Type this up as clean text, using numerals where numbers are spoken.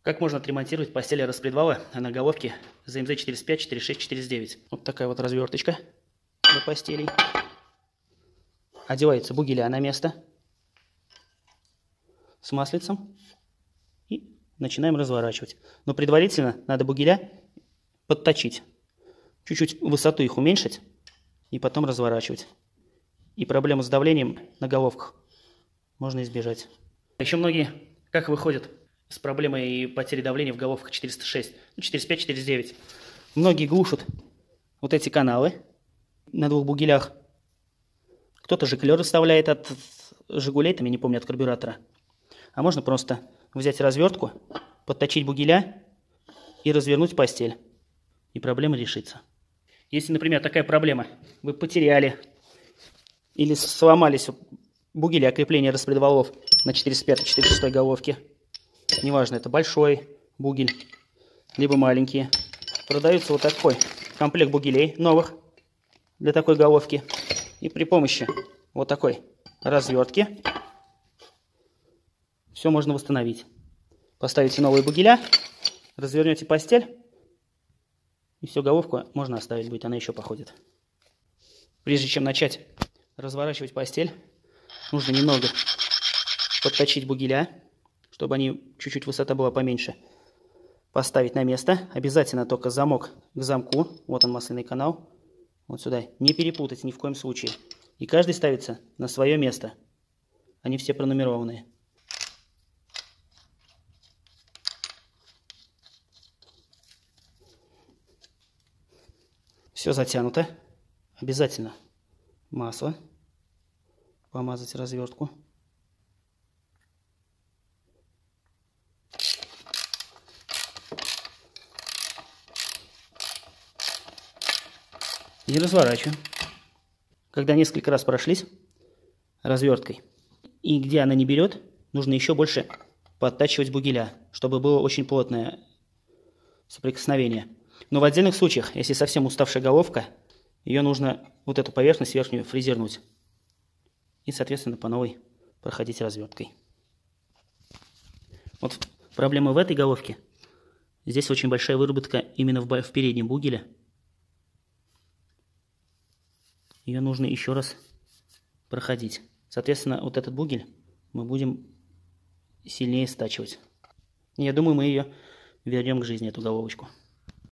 Как можно отремонтировать постель распредвала на головке ЗМЗ 405, 46, 49. Вот такая вот разверточка для постелей. Одевается бугеля на место с маслицем и начинаем разворачивать. Но предварительно надо бугеля подточить. Чуть-чуть высоту их уменьшить и потом разворачивать. И проблему с давлением на головках можно избежать. Еще многие как выходят с проблемой потери давления в головках 406, 405, 409. Многие глушат вот эти каналы на двух бугелях. Кто-то жиклер вставляет от «Жигулей», там, я не помню, от карбюратора. А можно просто взять развертку, подточить бугеля и развернуть постель. И проблема решится. Если, например, такая проблема, вы потеряли или сломались бугели крепления распредвалов на 405-406 головке, неважно, это большой бугель, либо маленькие, продается вот такой комплект бугелей новых для такой головки. И при помощи вот такой развертки все можно восстановить. Поставите новые бугеля, развернете постель, и всю головку можно оставить, будет она еще походит. Прежде чем начать разворачивать постель, нужно немного подточить бугеля, чтобы они чуть-чуть высота была поменьше. Поставить на место. Обязательно только замок к замку. Вот он, масляный канал. Вот сюда. Не перепутать ни в коем случае. И каждый ставится на свое место. Они все пронумерованные. Все затянуто. Обязательно масло. Помазать развертку. И разворачиваем. Когда несколько раз прошлись разверткой, и где она не берет, нужно еще больше подтачивать бугеля, чтобы было очень плотное соприкосновение. Но в отдельных случаях, если совсем уставшая головка, ее нужно вот эту поверхность верхнюю фрезернуть. И, соответственно, по новой проходить разверткой. Вот проблема в этой головке. Здесь очень большая выработка именно в переднем бугеле. Ее нужно еще раз проходить. Соответственно, вот этот бугель мы будем сильнее стачивать. Я думаю, мы ее вернем к жизни, эту головочку.